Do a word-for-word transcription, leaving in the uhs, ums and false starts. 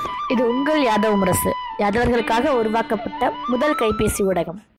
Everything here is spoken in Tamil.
இது உங்கள் யாதவ முரசு, யாதவர்களுக்காக உருவாக்கப்பட்ட முதல் கைபேசி ஊடகம்.